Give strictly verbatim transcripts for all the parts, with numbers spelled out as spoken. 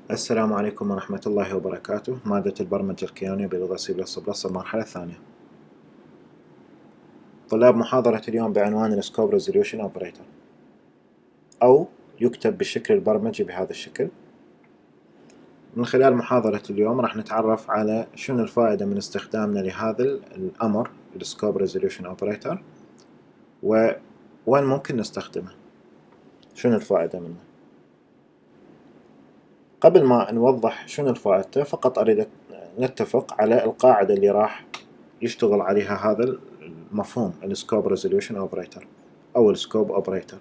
السلام عليكم ورحمة الله وبركاته. مادة البرمجة الكيانية بلغة سي بلس بلس المرحلة الثانية. طلاب محاضرة اليوم بعنوان السكوب ريزوليوشن اوبريتور، أو يكتب بالشكل البرمجي بهذا الشكل. من خلال محاضرة اليوم راح نتعرف على شنو الفائدة من استخدامنا لهذا الأمر السكوب ريزوليوشن اوبريتور، ووين ممكن نستخدمه، شنو الفائدة منه. قبل ما نوضح شنو الفائدة فقط أريد نتفق على القاعدة اللي راح يشتغل عليها هذا المفهوم السكوب ريزوليوشن اوبريتور او السكوب اوبريتور.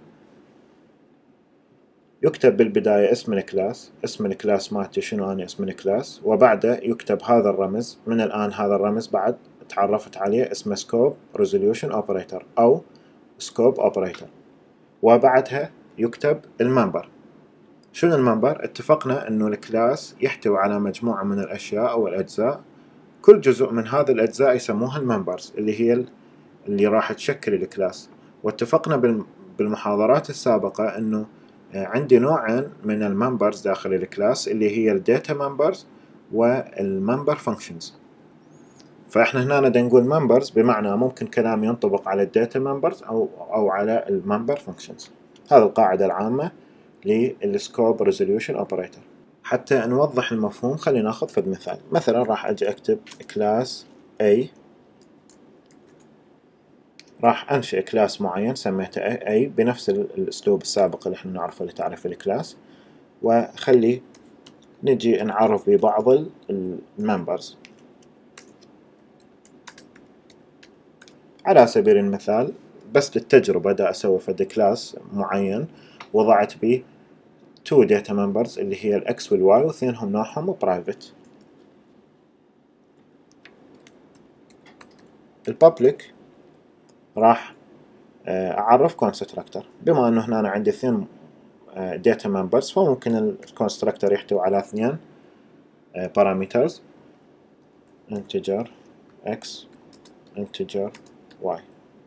يكتب بالبداية اسم الكلاس، اسم الكلاس مالتي شنو أنا اسم الكلاس، وبعده يكتب هذا الرمز. من الآن هذا الرمز بعد تعرفت عليه اسمه سكوب ريزوليوشن اوبريتور أو سكوب اوبريتور، وبعدها يكتب الممبر. شنو الممبر؟ اتفقنا انه الكلاس يحتوي على مجموعة من الأشياء أو الأجزاء، كل جزء من هذه الأجزاء يسموها الممبرز اللي هي اللي راح تشكل الكلاس. واتفقنا بالمحاضرات السابقة انه عندي نوعين من الممبرز داخل الكلاس اللي هي الداتا ممبرز والممبر فانكشنز. فاحنا هنا نقدر نقول ممبرز بمعنى ممكن كلام ينطبق على الداتا ممبرز او او على الممبر فانكشنز. هذه القاعدة العامة للسكوب ريزوليوشن اوبريتور. حتى نوضح المفهوم خلينا ناخذ فد مثال. مثلا راح اجي اكتب كلاس A، راح أنشئ كلاس معين سميته A بنفس الأسلوب السابق اللي احنا نعرفه لتعريف الكلاس، وخلي نجي نعرف ببعض الممبرز. على سبيل المثال بس للتجربة دا أسوي فد كلاس معين وضعت به تو داتا ممبرز اللي هي الإكس والواي، واثنينهم نوعهم برايفت. البابليك راح أعرف كونستراكتور، بما أنه هنا أنا عندي اثنين داتا ممبرز فممكن الكونستراكتور يحتوي على اثنين بارامترز integer x integer y،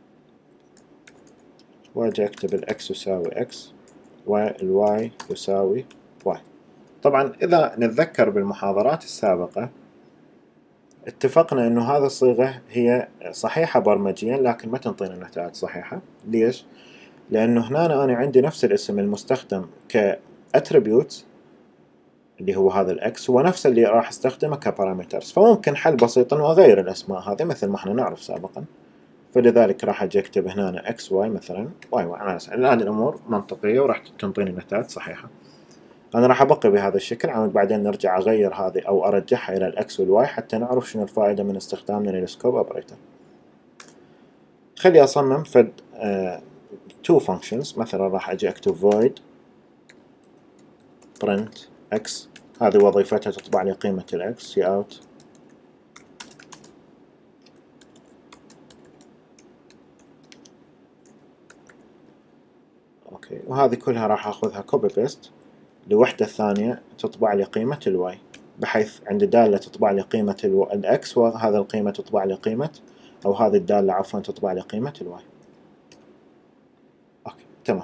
واجي اكتب الاكس يساوي x والواي يساوي y. طبعا اذا نتذكر بالمحاضرات السابقة اتفقنا انه هذه الصيغة هي صحيحة برمجيا لكن ما تنطينا نتائج صحيحة. ليش؟ لانه هنا انا عندي نفس الاسم المستخدم كاتريبيوت اللي هو هذا الاكس ونفس اللي راح استخدمه كبارامترز، فممكن حل بسيط انه اغير الاسماء هذه مثل ما احنا نعرف سابقا. فلذلك راح اجي اكتب هنا اكس واي مثلا واي واي. الان الامور منطقيه وراح تنطيني نتائج صحيحه. انا راح ابقي بهذا الشكل عشان بعدين نرجع اغير هذه او ارجعها الى الاكس والواي حتى نعرف شنو الفائده من استخدامنا للسكوب اوبريتور. خلي اصمم فد تو فانكشنز. مثلا راح اجي اكتب void print x، هذه وظيفتها تطبع لي قيمة الاكس cout اوكي، وهذه كلها راح اخذها كوبي بيست لوحدة ثانية تطبع لي قيمة الواي، بحيث عند دالة تطبع لي قيمة الاكس وهذا القيمة تطبع لي قيمة، او هذه الدالة عفوا تطبع لي قيمة الواي. اوكي تمام.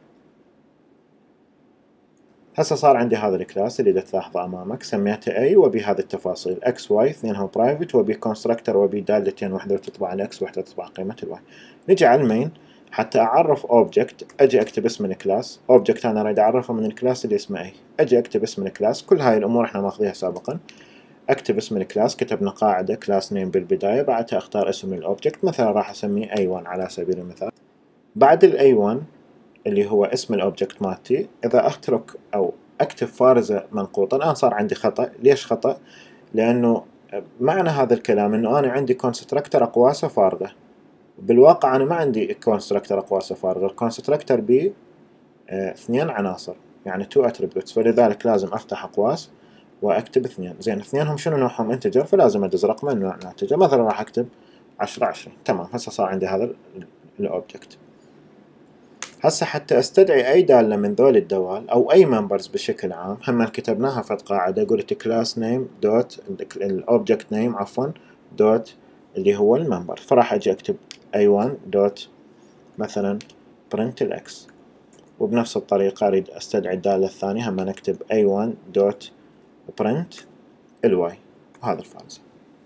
هسه صار عندي هذا الكلاس اللي تلاحظه امامك سميته A وبهذه التفاصيل x y اثنينهم برايفت وبي كونستراكتور وبي دالتين واحدة تطبع الاكس واحدة تطبع قيمة الواي. نجي على المين حتى اعرف اوبجكت، اجي اكتب اسم الكلاس. اوبجكت انا اريد اعرفه من الكلاس اللي اسمه A، اجي اكتب اسم الكلاس. كل هاي الامور احنا ماخذيها سابقا. اكتب اسم الكلاس، كتبنا قاعدة كلاس نيم بالبداية، بعدها اختار اسم الاوبجكت مثلا راح اسميه إيه وان على سبيل المثال. بعد ال إيه وان اللي هو اسم الاوبجكت مالتي اذا اترك او اكتب فارزة منقوطة. الان صار عندي خطأ. ليش خطأ؟ لانه معنى هذا الكلام انه انا عندي كونستراكتر اقواسه فارغة. بالواقع انا ما عندي كونستراكتر اقواسه فارغة. الكونستراكتر بي اه اثنين عناصر يعني تو اتريبيوتس، فلذلك لازم افتح اقواس واكتب اثنين. زين اثنينهم شنو نوعهم؟ انتجر، فلازم ادز رقم من نوع انتجر. مثلا راح اكتب عشرة عشرين. تمام. هسه صار عندي هذا الاوبجكت. هسه حتى استدعي اي دالة من ذول الدوال او اي ممبرز بشكل عام هم كتبناها في قاعدة. قلت كلاس نيم دوت الاوبجكت نيم عفوا دوت اللي هو الممبر، فراح اجي اكتب إيه وان دوت مثلا print الاكس. وبنفس الطريقة اريد استدعي الدالة الثانية هم نكتب إيه وان دوت print الواي، وهذا الفارزة.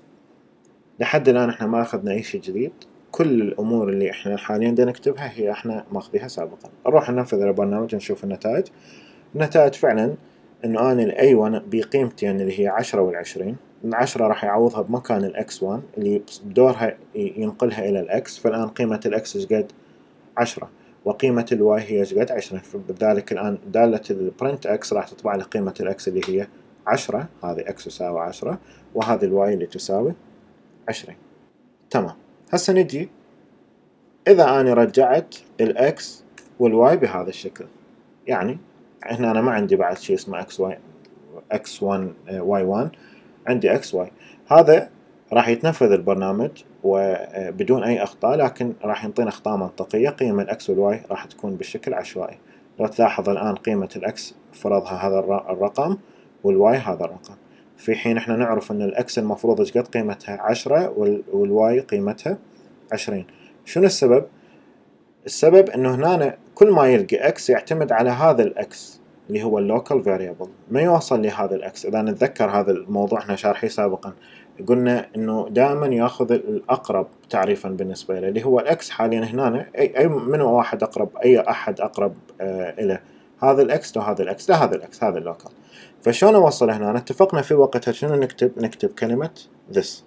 لحد الآن احنا ما أخذنا أي شيء جديد، كل الأمور اللي احنا حاليا بدنا نكتبها هي احنا ماخذيها سابقا. نروح ننفذ البرنامج نشوف النتائج. النتائج فعلا إنه أنا ال إيه واحد بقيمتين اللي هي عشرة والعشرين، العشرة راح يعوضها بمكان الإكس واحد اللي بدورها ينقلها إلى الإكس، فالآن قيمة الإكس إيش قد؟ عشرة، وقيمة الواي هي إيش قد؟ عشرين، فبذلك الآن دالة البرنت إكس راح تطبع لي قيمة الإكس اللي هي عشرة، هذه إكس تساوي عشرة، وهذه الواي اللي تساوي عشرين. تمام. هسه نجي إذا أنا رجعت الإكس والواي بهذا الشكل، يعني هنا أنا ما عندي بعد شيء اسمه إكس واي إكس واحد واي واحد، عندي إكس واي. هذا راح يتنفذ البرنامج وبدون أي أخطاء، لكن راح ينطينا أخطاء منطقية. قيم الإكس والواي راح تكون بالشكل عشوائي. لو تلاحظ الآن قيمة الإكس فرضها هذا الرقم، والواي هذا الرقم، في حين احنا نعرف ان الإكس المفروض ايش قد قيمتها؟ عشرة، والواي قيمتها عشرين. شنو السبب؟ السبب انه هنا كل ما يلقي إكس يعتمد على هذا الإكس اللي هو اللوكال فاريبل، ما يوصل لهذا الإكس. إذا نتذكر هذا الموضوع احنا شارحيه سابقا، قلنا انه دائما ياخذ الاقرب تعريفا بالنسبه له، اللي هو الاكس. حاليا هنا اي اي منو واحد اقرب، اي احد اقرب آه الى هذا الاكس لو هذا الاكس، لا هذا الاكس، هذا اللوكال. فشلون اوصل هنا؟ اتفقنا في وقتها شنو نكتب؟ نكتب كلمه this،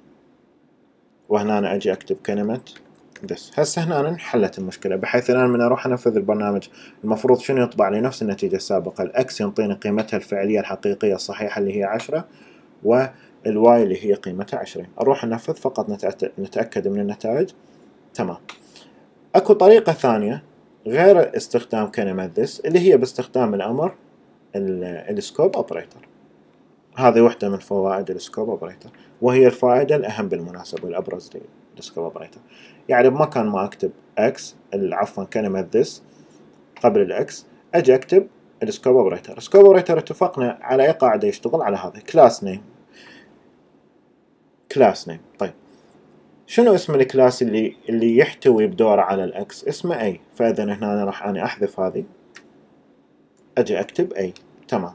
وهنا أنا اجي اكتب كلمه this. هسه هنا انحلت المشكله، بحيث الان من اروح انفذ البرنامج المفروض شنو يطبع لي؟ نفس النتيجه السابقه، الاكس ينطيني قيمتها الفعليه الحقيقيه الصحيحه اللي هي عشرة، و الواي اللي هي قيمتها عشرين. اروح انفذ فقط نتأكد من النتائج. تمام. اكو طريقة ثانية غير استخدام كلمة this، اللي هي باستخدام الامر السكوب اوبريتور. هذه واحدة من فوائد السكوب اوبريتور، وهي الفائدة الاهم بالمناسبة والابرز للسكوب اوبريتور. يعني بمكان ما اكتب x، عفوا كلمة this قبل الاكس، اجي اكتب السكوب اوبريتور. السكوب اوبريتور اتفقنا على اي قاعدة يشتغل؟ على هذا كلاس نيم. كلاس نيم. طيب شنو اسم الكلاس اللي اللي يحتوي بدوره على الاكس؟ اسمه اي. فاذا هنا انا راح اني احذف هذه، اجي اكتب اي. تمام.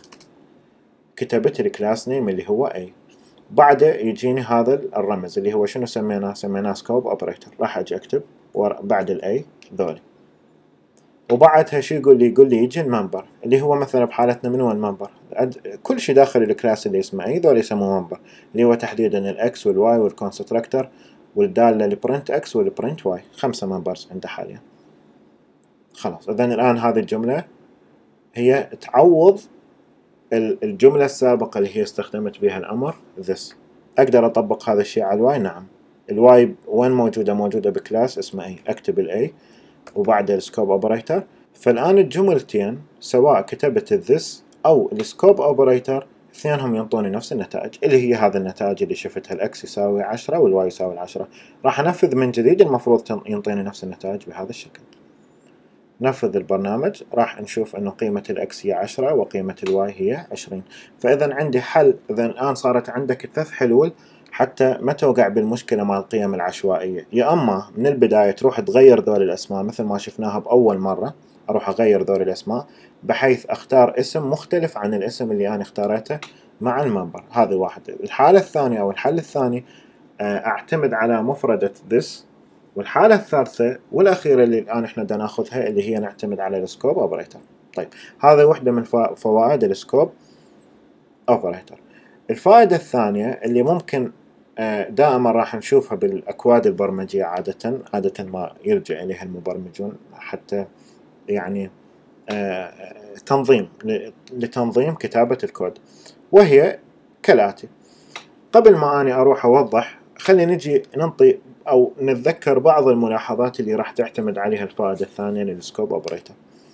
كتبت الكلاس نيم اللي هو اي. بعده يجيني هذا الرمز اللي هو شنو سميناه؟ سميناه سكوب اوبريتور. راح اجي اكتب بعد الاي ذولي. وبعدها شو يقول لي؟ يقول لي يجي الممبر، اللي هو مثلا بحالتنا من هو الممبر؟ كل شيء داخل الكلاس اللي اسمه اي ذول يسموه ممبر، اللي هو تحديدا الاكس والواي والكونستراكتر والداله البرنت اكس والبرنت واي. خمسه ممبرز عنده حاليا. خلاص. اذا الان هذه الجمله هي تعوض الجمله السابقه اللي هي استخدمت بها الامر this. اقدر اطبق هذا الشيء على الواي؟ نعم. الواي وين موجوده؟ موجوده بكلاس اسمه اي. اكتب الاي وبعد السكوب اوبريتور. فالآن الجملتين سواء كتبت الذس أو السكوب أوبريتور اثنينهم ينطوني نفس النتائج، اللي هي هذا النتائج اللي شفتها الإكس يساوي عشرة والواي يساوي عشرة. راح أنفذ من جديد، المفروض ينطيني نفس النتائج بهذا الشكل. نفذ البرنامج، راح نشوف أنه قيمة الإكس هي عشرة وقيمة الواي هي عشرين. فإذا عندي حل. إذا الآن صارت عندك ثلاث حلول حتى ما توقع بالمشكلة مع القيم العشوائية. يا أما من البداية تروح تغير ذول الأسماء مثل ما شفناها بأول مرة، أروح أغير ذول الأسماء بحيث أختار اسم مختلف عن الاسم اللي أنا اختارته مع الممبر. هذه واحدة. الحالة الثانية أو الحل الثاني أعتمد على مفردة this. والحالة الثالثة والأخيرة اللي الآن إحنا بدنا ناخذها اللي هي نعتمد على السكوب أوبريتور. طيب هذا واحدة من فوائد السكوب أوبريتور. الفائدة الثانية اللي ممكن دائما راح نشوفها بالأكواد البرمجية عادة عادة ما يلجأ إليها المبرمجون حتى يعني تنظيم لتنظيم كتابة الكود، وهي كالآتي. قبل ما أنا أروح أوضح، خلينا نجي ننطي أو نتذكر بعض الملاحظات اللي راح تعتمد عليها الفائدة الثانية للسكوب أوبريتور.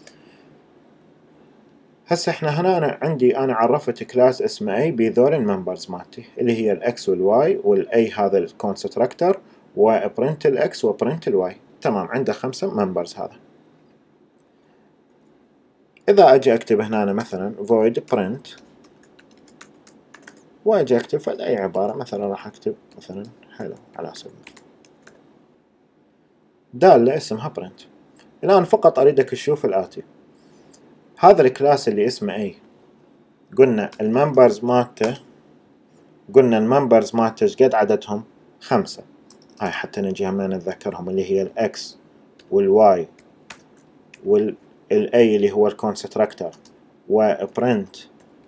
هسه احنا هنا أنا عندي أنا عرفت كلاس اسمه اي بذول الممبرز مالتي اللي هي الاكس والواي، والاي هذا الكونستراكتر، وبرنت الاكس وبرنت الواي. تمام. عنده خمسة ممبرز هذا. إذا أجي أكتب هنا أنا مثلا void print وأجي أكتب فد أي عبارة، مثلا راح أكتب مثلا حلو على سبيل دالة اسمها print. الآن فقط أريدك تشوف الآتي. هذا الكلاس اللي اسمه A قلنا الممبرز مالته قلنا الممبرز مالته ايش قد عددهم؟ خمسة. هاي حتى نجي هم نتذكرهم، اللي هي الاكس والواي والاي اللي هو الكونستراكتور، وبرنت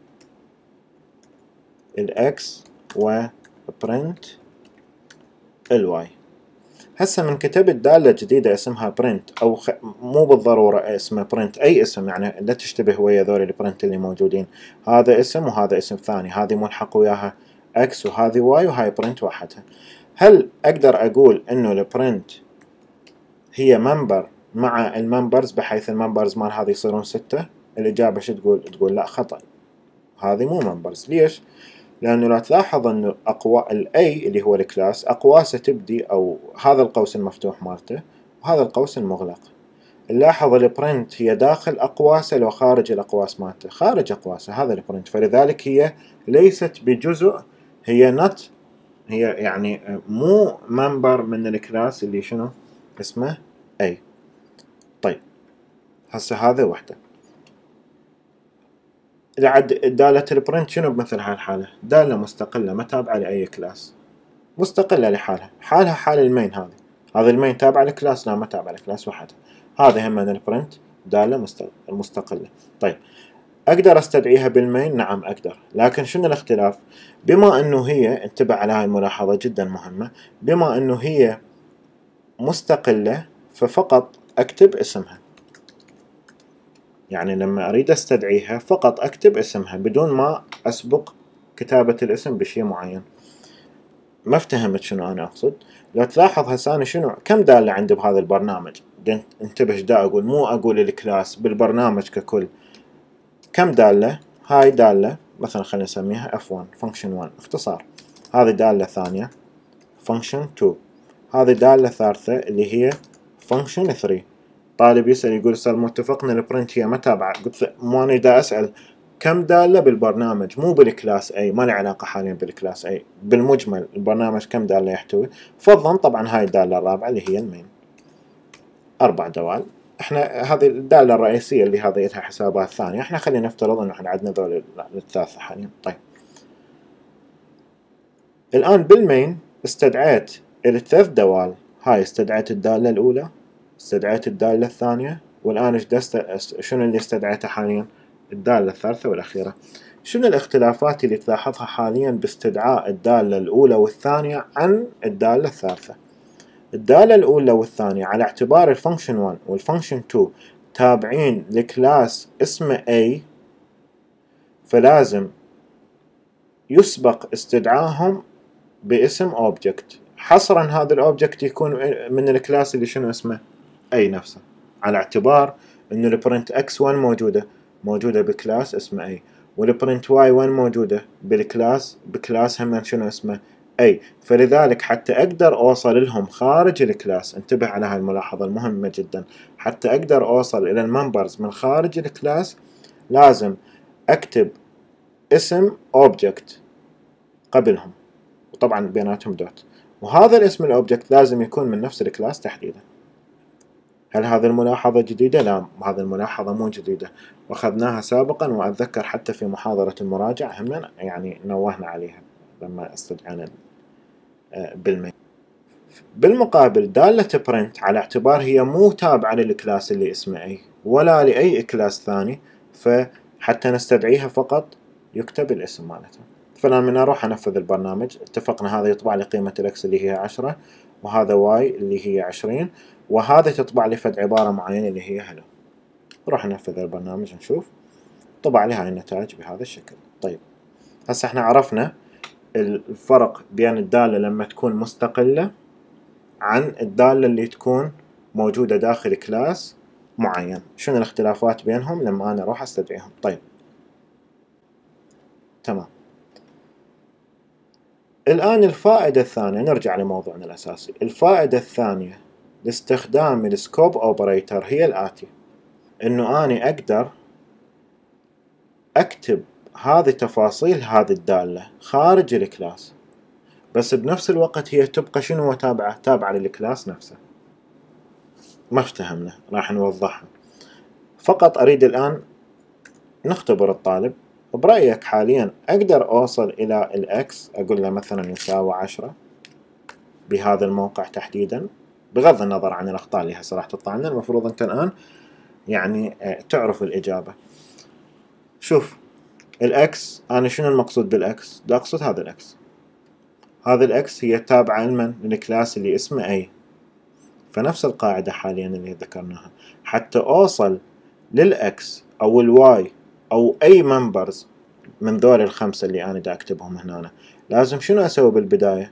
الاكس وبرنت الواي. هسه من كتبت دالة جديدة اسمها برنت، او خ... مو بالضرورة اسمها برنت، اي اسم يعني لا تشتبه ويا ذول البرنت اللي موجودين، هذا اسم وهذا اسم ثاني، هذه ملحق وياها اكس وهذه واي وهاي برنت وحدها. هل اقدر اقول انه البرنت هي منبر مع الممبرز بحيث الممبرز مال هذه يصيرون ستة؟ الاجابة شو تقول؟ تقول لا، خطأ، هذه مو منبرز. ليش؟ لأنه لو تلاحظ أنه أقوى الأي اللي هو الكلاس أقواسه تبدي، أو هذا القوس المفتوح مالته وهذا القوس المغلق. نلاحظ البرنت هي داخل أقواسه لو خارج الأقواس مالته، خارج أقواسه هذا البرنت، فلذلك هي ليست بجزء، هي نت، هي يعني مو منبر من الكلاس اللي شنو اسمه أي. طيب هسه هذا وحده. لعد دالة البرنت شنو بمثل هاي الحالة؟ دالة مستقلة ما تابعة لأي كلاس، مستقلة لحالها، حالها حال المين. هذه هذا المين تابعة لكلاس؟ لا، ما تابعة لكلاس وحدها. هذا هم من البرنت دالة مستقلة. طيب أقدر أستدعيها بالمين؟ نعم أقدر، لكن شنو الاختلاف؟ بما أنه هي، انتبه على هاي الملاحظة جدا مهمة، بما أنه هي مستقلة ففقط أكتب اسمها، يعني لما أريد أستدعيها فقط أكتب اسمها بدون ما أسبق كتابة الاسم بشيء معين. ما افتهمت شنو أنا أقصد؟ لو تلاحظ هسه أنا شنو كم دالة عندي بهذا البرنامج؟ انتبه ايش دا أقول، مو أقول الكلاس، بالبرنامج ككل كم دالة؟ هاي دالة مثلا خلينا نسميها اف واحد function واحد اختصار، هذه دالة ثانية function اثنين، هذه دالة ثالثة اللي هي function ثلاثة. طالب يسأل يقول صار متفقنا البرنت هي ما تابعة، قلت مو أنا دا أسأل كم دالة بالبرنامج مو بالكلاس أي، ما له علاقة حاليا بالكلاس أي، بالمجمل البرنامج كم دالة يحتوي. فضلا طبعا هاي الدالة الرابعة اللي هي المين، أربع دوال. احنا هذه الدالة الرئيسية اللي هذه لها حسابات ثانية، احنا خلينا نفترض انه احنا عندنا ذول الثلاثة حاليا. طيب الآن بالمين استدعيت الثلاث دوال، هاي استدعيت الدالة الأولى، استدعيت الدالة الثانية، والآن ايش شنو اللي استدعيته حاليا؟ الدالة الثالثة والأخيرة. شنو الاختلافات اللي تلاحظها حاليا باستدعاء الدالة الأولى والثانية عن الدالة الثالثة؟ الدالة الأولى والثانية على اعتبار الفانكشن واحد والفانكشن اثنين تابعين لكلاس اسمه A، فلازم يسبق استدعائهم باسم اوبجكت، حصرا هذا الاوبجكت يكون من الكلاس اللي شنو اسمه اي نفسه، على اعتبار انه البرنت اكس واحد موجوده موجوده بكلاس اسمه اي، والبرنت واي واحد موجوده بالكلاس بكلاس هم شنو اسمه اي، فلذلك حتى اقدر اوصل لهم خارج الكلاس، انتبه على هاي الملاحظه المهمه جدا، حتى اقدر اوصل الى الممبرز من خارج الكلاس لازم اكتب اسم اوبجكت قبلهم، وطبعا بيناتهم دوت، وهذا الاسم الاوبجكت لازم يكون من نفس الكلاس تحديدا. هل هذه الملاحظة جديدة؟ لا، هذه الملاحظة مو جديدة، واخذناها سابقا، واتذكر حتى في محاضرة المراجعة هم يعني نوهنا عليها لما استدعينا بالمين. بالمقابل دالة برنت على اعتبار هي مو تابعة للكلاس اللي اسمه اي ولا لأي كلاس ثاني، فحتى نستدعيها فقط يكتب الاسم مالتها. فالآن من أروح أنفذ البرنامج، اتفقنا هذا يطبع لي قيمة الإكس اللي هي عشرة، وهذا واي اللي هي عشرين، وهذا تطبع لي فد عبارة معينة اللي هي هلو. نروح ننفذ البرنامج نشوف، طبع لي هاي النتائج بهذا الشكل. طيب هسه احنا عرفنا الفرق بين الدالة لما تكون مستقلة عن الدالة اللي تكون موجودة داخل كلاس معين، شنو الاختلافات بينهم لما أنا أروح أستدعيهم. طيب تمام. الآن الفائدة الثانية، نرجع لموضوعنا الأساسي، الفائدة الثانية لاستخدام السكوب أوبريتر هي الآتي، إنه أنا أقدر أكتب هذه تفاصيل هذه الدالة خارج الكلاس، بس بنفس الوقت هي تبقى شنو تابعة؟ تابعة للكلاس نفسه. ما افتهمنا، راح نوضحها. فقط أريد الآن نختبر الطالب، برأيك حاليا أقدر أوصل إلى الإكس أقول له مثلا يساوي عشرة بهذا الموقع تحديدا، بغض النظر عن الأخطاء اللي هسه راح تطلع لنا. المفروض أنت الآن يعني تعرف الإجابة. شوف الإكس، أنا شنو المقصود بالإكس؟ دا أقصد هذا الإكس، هذا الإكس هي تابعة لمن؟ للكلاس اللي اسمه A. فنفس القاعدة حاليا اللي ذكرناها، حتى أوصل للإكس أو الواي أو أي ممبرز من ذول الخمسة اللي أنا دا أكتبهم هنا، لازم شنو أسوي بالبداية؟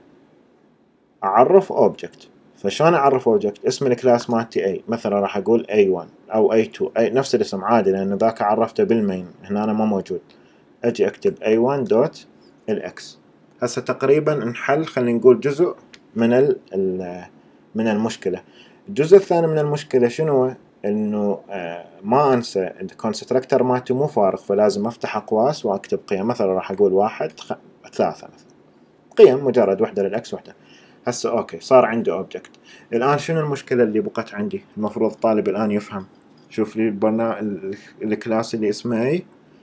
أعرف أوبجكت. فشون أعرف أوبجكت؟ اسم الكلاس مالتي A، مثلا راح أقول إيه ون أو إيه تو، أي نفس الاسم عادي لأن ذاك عرفته بالمين، هنا أنا ما موجود. أجي أكتب إيه ون دوت الإكس. هسه تقريبا انحل خلينا نقول جزء من ال من المشكلة. الجزء الثاني من المشكلة شنو؟ انه آه ما انسى الكونستراكتر مالتي مو فارغ، فلازم افتح اقواس واكتب قيم. مثلا راح اقول واحد خ... ثلاثة مثلا، قيم مجرد وحدة للاكس وحدة. هسه اوكي صار عندي اوبجكت. الان شنو المشكلة اللي بقت عندي؟ المفروض الطالب الان يفهم. شوف لي البرنامج الكلاس اللي اسمه اي،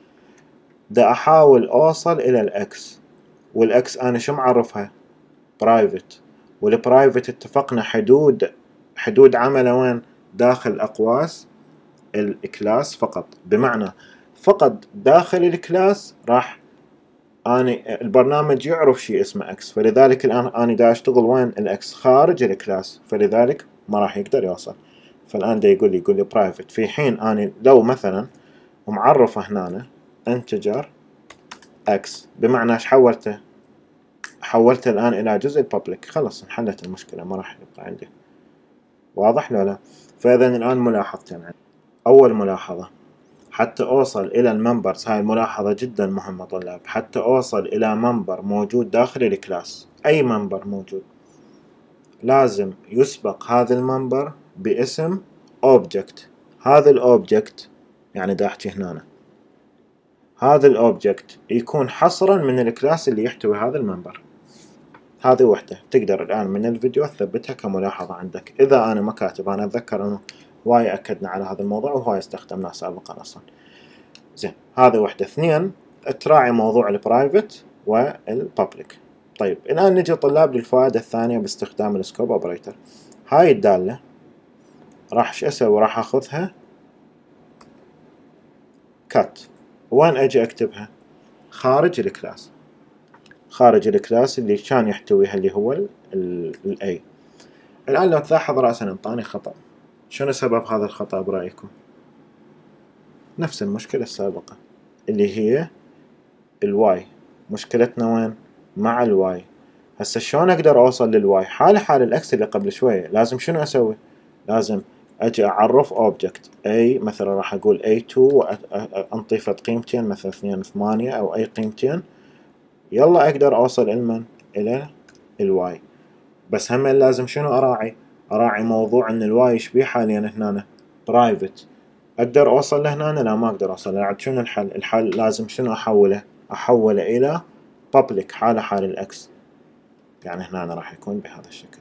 دا احاول اوصل الى الاكس، والاكس انا شو معرفها؟ برايفت، والبرايفت اتفقنا حدود حدود عمله وين؟ داخل اقواس الكلاس فقط. بمعنى فقط داخل الكلاس راح اني البرنامج يعرف شيء اسمه اكس، فلذلك الان اني دا اشتغل وين؟ الاكس خارج الكلاس، فلذلك ما راح يقدر يوصل. فالان دا يقول لي يقول لي برايفت، في حين اني لو مثلا معرفه هنا انتجر اكس، بمعنى ايش حولته؟ حولته الآن إلى جزء public، خلص انحلت المشكلة، ما راح يبقى عندي. واضح لو لا؟ فإذا الآن ملاحظتين عندي. أول ملاحظة، حتى أوصل إلى الممبرز، هاي الملاحظة جدا مهمة طلاب، حتى أوصل إلى ممبر موجود داخل الكلاس، أي ممبر موجود، لازم يسبق هذا الممبر باسم object. هذا الأوبجكت يعني دا أحكي هنا، هذا الأوبجكت يكون حصرا من الكلاس اللي يحتوي هذا الممبر. هذه وحدة تقدر الآن من الفيديو تثبتها كملاحظة عندك. إذا أنا ما كاتب، أنا أتذكر أنه هواي أكدنا على هذا الموضوع وهواي استخدمناه سابقا أصلا. زين، هذه وحدة. اثنين، تراعي موضوع البرايفت والبابليك. طيب الآن نجي طلاب للفائدة الثانية باستخدام السكوب اوبريتر. هاي الدالة راح ايش اسوي؟ راح اخذها كات. وين اجي اكتبها؟ خارج الكلاس، خارج الكلاس اللي كان يحتويها اللي هو الاي. الآن لو تلاحظ رأسا انطاني خطأ. شنو سبب هذا الخطأ برأيكم؟ نفس المشكلة السابقة اللي هي الواي. مشكلتنا وين؟ مع الواي. هسه شلون اقدر اوصل للواي؟ حال حال الاكس اللي قبل شوية. لازم شنو اسوي؟ لازم اجي اعرف اوبجكت اي، مثلا راح اقول اي تو وانطي فد قيمتين مثلا اثنين ثمانية او اي قيمتين، يلا اقدر اوصل المن الى الواي. بس هم لازم شنو اراعي؟ اراعي موضوع ان الواي يشبيه حاليا هنا برايفت. اقدر اوصل لهنا؟ لا ما اقدر اوصل. عاد شنو الحل؟ الحل لازم شنو احوله؟ احوله الى public حال حال الاكس. يعني هنا راح يكون بهذا الشكل.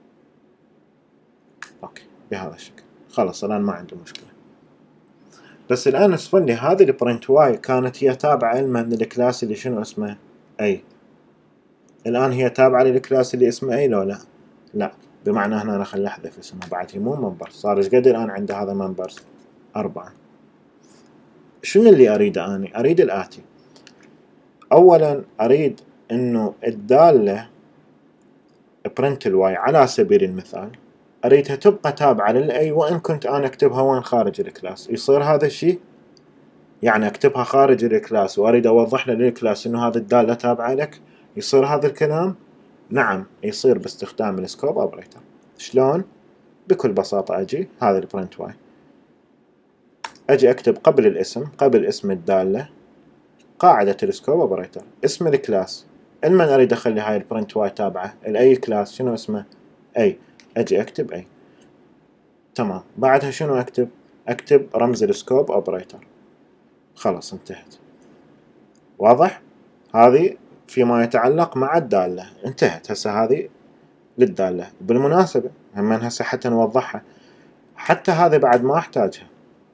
اوكي بهذا الشكل. خلص الان ما عندي مشكلة. بس الان اصفر لي هذه البرنت واي كانت هي تابعة لمن؟ للكلاس اللي شنو اسمه اي. الان هي تابعة للكلاس اللي اسمه اي لو لا؟ لا. بمعنى هنا خلي احذف اسمها بعد، هي مو ممبر. صار ايش قد الان عنده هذا ممبرز؟ أربعة. شنو اللي اريده اني؟ اريد الاتي. اولا اريد انه الدالة برنت الواي على سبيل المثال اريدها تبقى تابعة للاي، وان كنت انا اكتبها وين؟ خارج الكلاس. يصير هذا الشيء؟ يعني اكتبها خارج الكلاس واريد اوضح له للكلاس انه هذه الدالة تابعة لك، يصير هذا الكلام؟ نعم يصير باستخدام السكوب اوبريتر. شلون؟ بكل بساطة اجي هذا البرنت واي، اجي اكتب قبل الاسم، قبل اسم الدالة، قاعدة السكوب اوبريتر، اسم الكلاس. المن اريد اخلي هاي البرنت واي تابعة؟ الاي كلاس شنو اسمه؟ اي. اجي اكتب اي. تمام. بعدها شنو اكتب؟ اكتب رمز السكوب اوبريتر. خلاص انتهت. واضح؟ هذه فيما يتعلق مع الدالة انتهت. هسه هذه للدالة. بالمناسبة هم هسه حتى نوضحها، حتى هذه بعد ما احتاجها.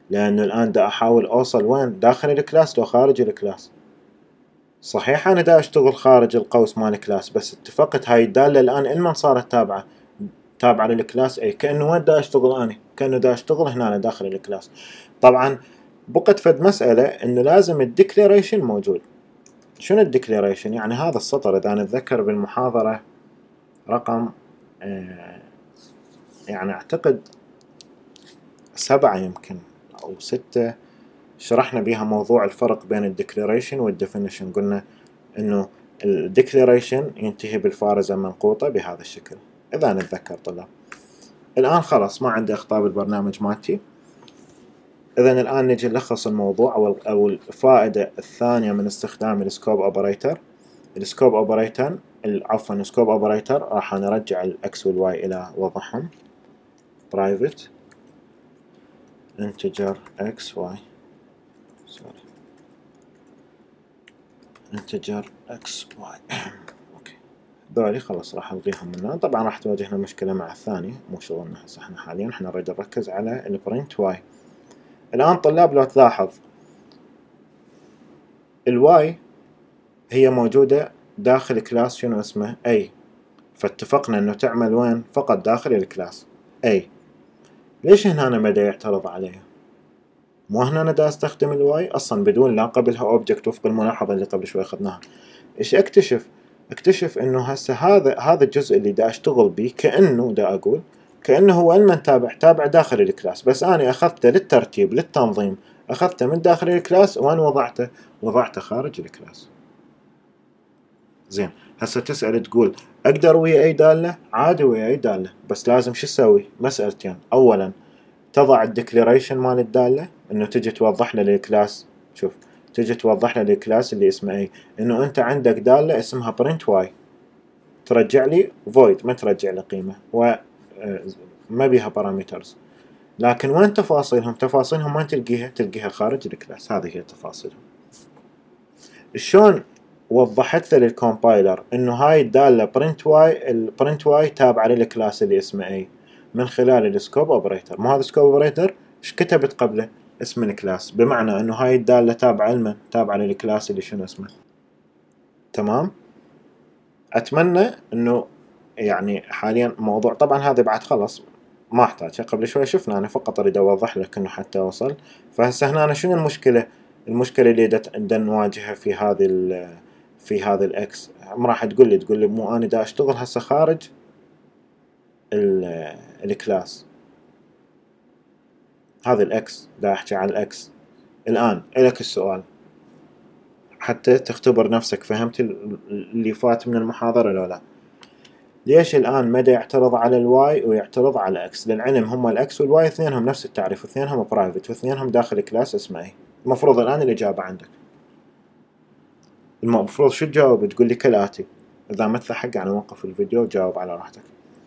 لأنه الآن دا أحاول أوصل وين؟ داخل الكلاس لو خارج الكلاس. صحيح أنا دا أشتغل خارج القوس مال الكلاس، بس اتفقت هاي الدالة الآن إلمن صارت تابعة تابعة للكلاس أي، كأنه وين دا أشتغل أنا؟ كأنه دا أشتغل هنا داخل الكلاس. طبعا بقت فد مسألة إنه لازم الديكلاريشن موجود. شنو الديكلاريشن؟ يعني هذا السطر إذا نتذكر بالمحاضرة رقم آه يعني أعتقد سبعة يمكن أو ستة، شرحنا بها موضوع الفرق بين الديكلاريشن والديفينيشن. قلنا إنه الديكلاريشن ينتهي بالفارزة منقوطة بهذا الشكل إذا نتذكر طلاب. الآن خلاص ما عندي أخطاء بالبرنامج مالتي. إذا الآن نجي نلخص الموضوع أو الفائدة الثانية من استخدام السكوب أوبريتر. السكوب أوبريتر عفوا السكوب أوبريتر راح نرجع الإكس والواي إلى وضعهم. private integer x y sorry integer x y اوكي، ذولي خلاص راح الغيهم منها. طبعا راح تواجهنا مشكلة مع الثاني، مو شغلنا هسه احنا حاليا، احنا نريد نركز على البرنت واي. الان طلاب لو تلاحظ الواي هي موجودة داخل كلاس شنو اسمه A، فاتفقنا انه تعمل وين؟ فقط داخل الكلاس A. ليش هنا أنا بدا يعترض عليها؟ مو هنا أنا دا استخدم الواي أصلا بدون لا قبلها أوبجكت وفق الملاحظة اللي قبل شوي أخذناها. إيش أكتشف؟ أكتشف إنه هسه هذا هذا الجزء اللي دا أشتغل به كأنه دا أقول كأنه هو المن تابع تابع داخل الكلاس، بس أنا أخذته للترتيب للتنظيم، أخذته من داخل الكلاس وين وضعته؟ وضعته خارج الكلاس. زين، هسه تسأل تقول أقدر ويا أي دالة؟ عادي ويا أي دالة، بس لازم شو تسوي؟ مسألتين. أولا تضع الديكلاريشن مال الدالة، انه تجي توضح له للكلاس، شوف تجي توضح له للكلاس اللي اسمه اي انه انت عندك دالة اسمها برنت واي ترجع لي void، ما ترجع لي قيمة وما بيها بارامترز. لكن وين تفاصيلهم؟ تفاصيلهم وين تلقيها؟ تلقيها خارج الكلاس. هذه هي تفاصيلهم. شلون وضحت له للكومبايلر انه هاي الدالة برنت واي البرنت واي تابعة للكلاس اللي اسمه اي؟ من خلال السكوب اوبريتر. مو هذا السكوب اوبريتر ايش كتبت قبله؟ اسم الكلاس، بمعنى انه هاي الدالة تابعة لمن؟ تابعة للكلاس اللي شنو اسمه. تمام؟ اتمنى انه يعني حاليا موضوع، طبعا هذا بعد خلص ما احتاج، قبل شوي شفنا، انا فقط اريد اوضح لك انه حتى اوصل. فهسه هنا أنا شنو المشكلة؟ المشكلة اللي دا نواجهها في هذه في هذا الاكس، ما راح تقول لي تقول لي مو انا دا اشتغل هسه خارج الكلاس. هذا الاكس دا احكي عن الاكس. الان الك السؤال حتى تختبر نفسك، فهمت اللي فات من المحاضرة لو لا؟ ليش الان مدى يعترض على الواي ويعترض على اكس؟ للعلم هم الاكس والواي اثنينهم نفس التعريف، واثنينهم برايفت، واثنينهم داخل كلاس اسمه اي. المفروض الان الاجابة عندك، المفروض شو تجاوب؟ تقول لي كالاتي. اذا ما تلحق يعني وقف الفيديو وجاوب على راحتك.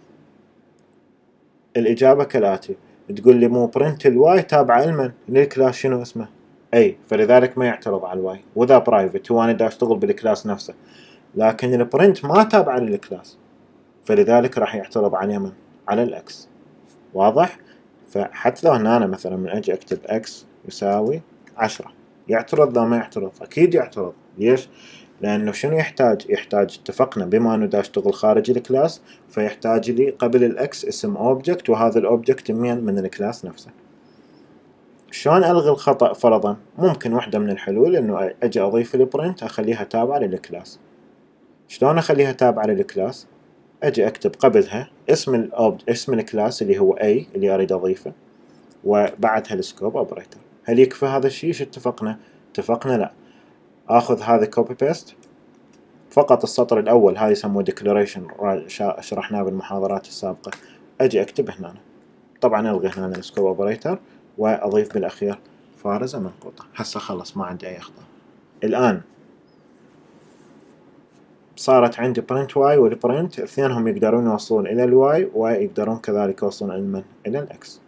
الاجابة كالاتي، تقول لي مو برنت الواي تابعة لمن؟ للكلاس شنو اسمه؟ اي، فلذلك ما يعترض على الواي، وذا برايفت هو انا دا اشتغل بالكلاس نفسه. لكن البرنت ما تابعة للكلاس، فلذلك راح يعترض على من؟ على الاكس. واضح؟ فحتى لو هنا أنا مثلا من اجي اكتب اكس يساوي عشرة، يعترض؟ لا ما يعترض، اكيد يعترض. ليش؟ لانه شنو يحتاج؟ يحتاج اتفقنا بما انه دا اشتغل خارج الكلاس فيحتاج لي قبل الاكس اسم اوبجكت، وهذا الاوبجكت من من الكلاس نفسه. شلون الغي الخطأ فرضا؟ ممكن واحدة من الحلول انه اجي اضيف البرنت اخليها تابعة للكلاس. شلون اخليها تابعة للكلاس؟ اجي اكتب قبلها اسم الأوب... اسم الكلاس اللي هو A اللي اريد اضيفه، وبعدها السكوب اوبريتر. هل يكفي هذا الشيء؟ ايش اتفقنا؟ اتفقنا لا. اخذ هذا كوبي بيست فقط السطر الاول، هذا يسموه ديكلاريشن، شرحناه بالمحاضرات السابقة. اجي اكتب هنا، طبعا الغي هنا السكوب اوبريتر واضيف بالاخير فارزة منقوطة. هسه خلص ما عندي اي اخطاء. الان صارت عندي برنت واي والبرنت اثنينهم يقدرون يوصلون الى الواي ويقدرون كذلك يوصلون الى من؟ الى الاكس.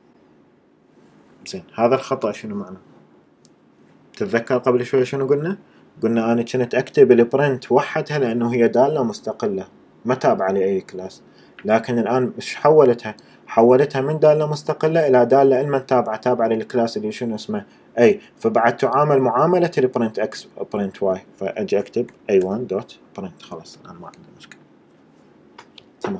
زين، هذا الخطأ شنو معنى؟ تتذكر قبل شوي شنو قلنا؟ قلنا انا كنت اكتب البرنت وحدها لانه هي دالة مستقلة ما تابعة لاي كلاس. لكن الآن مش حولتها، حولتها من دالة مستقلة إلى دالة إلمن تابعة تابعة للكلاس اللي شنو اسمه أي، فبعد تعامل معاملة البرنت إكس برنت واي، فأجي أكتب إيه وان دوت برنت. خلاص الآن ما عندي مشكلة. تمام.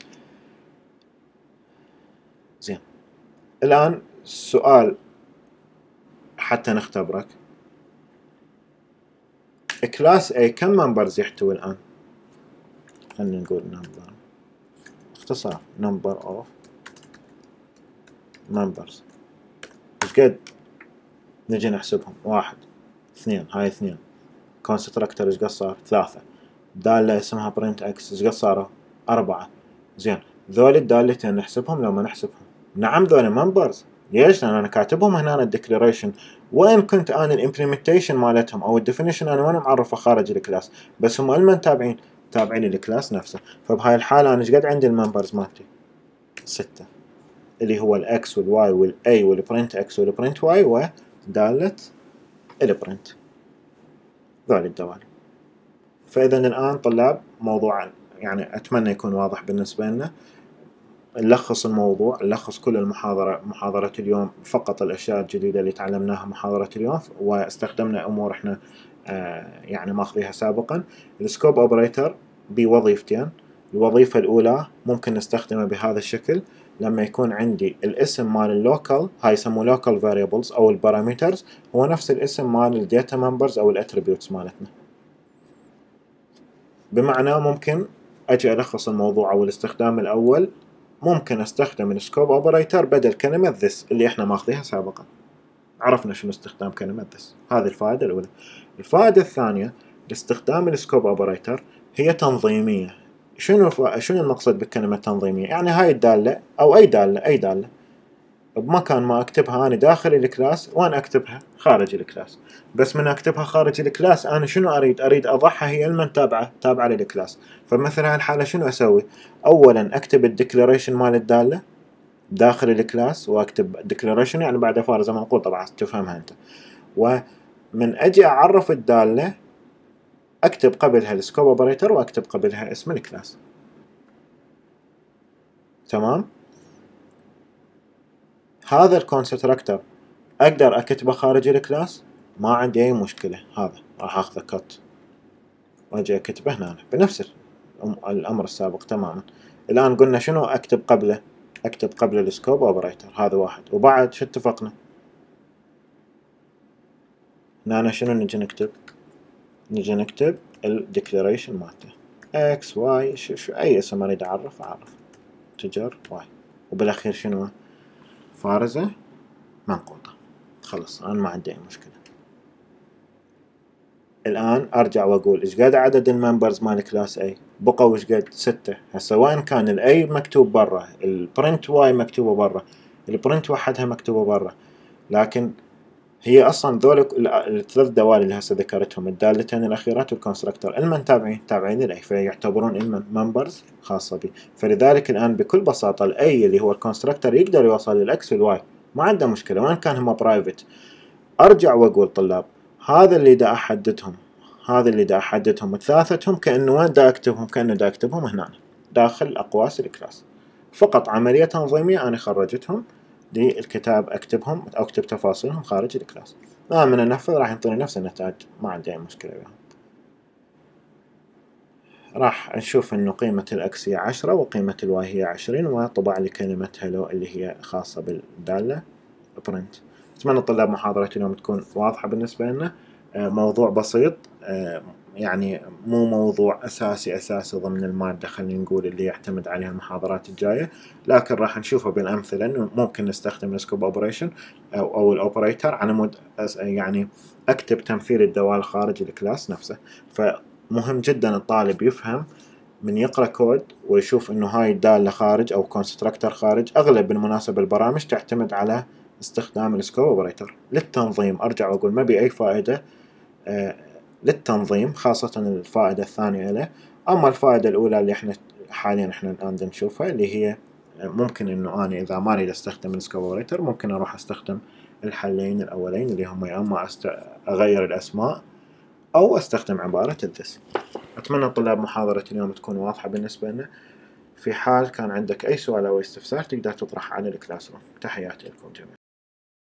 زين، الآن السؤال حتى نختبرك، كلاس A كم ممبرز يحتوي الآن؟ خلينا نقول نمبر، اختصار number of members. ايش قد؟ نجي نحسبهم، واحد اثنين، هاي اثنين، كونستراكتر ايش قد صار؟ ثلاثة، دالة اسمها برنت اكس ايش قد صاروا؟ أربعة. زين، ذول الدالتين نحسبهم لو ما نحسبهم؟ نعم ذول ممبرز. ليش؟ لأن أنا كاتبهم هنا الديكلاريشن، وين كنت أنا الامبلمنتيشن مالتهم أو الديفينيشن أنا وين معرفه خارج الكلاس، بس هم المن تابعين تابعين الكلاس نفسه. فبهاي الحالة أنا ايش قد عندي الممبرز مالتي؟ ستة، اللي هو الاكس والواي والاي والبرنت اكس والبرنت واي ودالة البرنت، ذول الدوال. فإذا الآن طلاب موضوع يعني أتمنى يكون واضح بالنسبة لنا. نلخص الموضوع، نلخص كل المحاضرة، محاضرة اليوم فقط الأشياء الجديدة اللي تعلمناها محاضرة اليوم، واستخدمنا أمور إحنا آه يعني ماخذيها سابقا. السكوب أوبريتر بوظيفتين، الوظيفة الأولى ممكن نستخدمه بهذا الشكل لما يكون عندي الاسم مال اللوكال، هاي يسموه لوكال فاريبلز أو البارامترز، هو نفس الاسم مال الداتا ممبرز أو الاتريبيوتس مالتنا. بمعنى ممكن أجي ألخص الموضوع أو الاستخدام الأول، ممكن استخدم السكوب اوبريتر بدل كلمة this اللي احنا ماخذيها سابقا. عرفنا شنو استخدام كلمة this، هذه الفائدة الأولى. الفائدة الثانية لاستخدام السكوب اوبريتر هي تنظيمية. شنو ف... شنو المقصد بكلمة تنظيمية؟ يعني هاي الدالة أو أي دالة أي دالة بمكان ما أكتبها أنا داخل الكلاس وأنا أكتبها خارج الكلاس، بس من أكتبها خارج الكلاس أنا شنو أريد؟ أريد أضعها هي المن تابعة تابعة للكلاس. فمثلا هالحالة شنو أسوي؟ أولا أكتب الديكلاريشن مال الدالة داخل الكلاس، وأكتب ديكلاريشن يعني بعد فارزة منقول طبعا تفهمها أنت، ومن أجي أعرف الدالة أكتب قبلها السكوب اوبريتر وأكتب قبلها اسم الكلاس. تمام؟ هذا الكونستراكتر أقدر أكتبه خارج الكلاس، ما عندي أي مشكلة، هذا راح أخذه كت وأجي أكتبه هنا بنفس الأمر السابق تماما. الآن قلنا شنو أكتب قبله؟ أكتب قبل السكوب أوبريتر، هذا واحد. وبعد شو اتفقنا؟ هنا شنو نجي نكتب؟ نجي نكتب الديكلاريشن مالته اكس واي، شو, شو أي اسم أريد أعرف أعرف تجر واي، وبالأخير شنو؟ فارزة منقوطة. خلص أنا ما عندي أي مشكلة. الآن أرجع وأقول إيش قد عدد الممبرز مال كلاس A؟ بقوا إيش قد؟ ستة. هسه وين كان الأي مكتوب برا، البرنت واي مكتوبة برا، البرنت وحدها مكتوبة برا، لكن هي أصلا ذول الثلاث دوال اللي هسه ذكرتهم، الدالتين الأخيرات والكونستراكتور المن تابعين تابعين الأي، فيعتبرون المن ممبرز خاصة بي. فلذلك الآن بكل بساطة الأي اللي هو الكونستراكتور يقدر يوصل للأكس والواي، ما عنده مشكلة وين كان هم برايفت. أرجع وأقول طلاب هذا اللي دا أحددهم، هذا اللي دا أحددهم ثلاثتهم كأنه وين دا أكتبهم؟ كأنه دا أكتبهم هنا داخل أقواس الكلاس. فقط عملية تنظيمية أنا خرجتهم للكتاب، أكتبهم أو أكتب تفاصيلهم خارج الكلاس. ما من أنفذ راح ينطيني نفس النتائج، ما عندي أي مشكلة بهم. راح نشوف إنه قيمة الأكس هي عشرة وقيمة الواي هي عشرين، وطبع لي كلمة هلو اللي هي خاصة بالدالة برنت. أتمنى طلاب محاضرة اليوم تكون واضحة بالنسبة لنا. موضوع بسيط، يعني مو موضوع أساسي أساسي ضمن المادة خلينا نقول اللي يعتمد عليها المحاضرات الجاية، لكن راح نشوفه بالأمثلة إنه ممكن نستخدم السكوب أوبريشن أو أو الأوبريتر على مود يعني أكتب تمثيل الدوال خارج الكلاس نفسه. فمهم جدا الطالب يفهم من يقرأ كود ويشوف إنه هاي الدالة خارج أو كونستراكتر خارج. أغلب بالمناسبة البرامج تعتمد على استخدام السكوب اوبريتر للتنظيم. ارجع واقول ما بي اي فائده آه للتنظيم، خاصه الفائده الثانيه له. اما الفائده الاولى اللي احنا حاليا احنا الان نشوفها اللي هي ممكن انه انا اذا ما اريد استخدم السكوب اوبريتر ممكن اروح استخدم الحلين الاولين اللي هم يا اما أست... اغير الاسماء او استخدم عباره الذس. اتمنى طلاب محاضره اليوم تكون واضحه بالنسبه لنا. في حال كان عندك أي سؤال أو استفسار تقدر تطرحه على الكلاس روم. تحياتي لكم جميعا.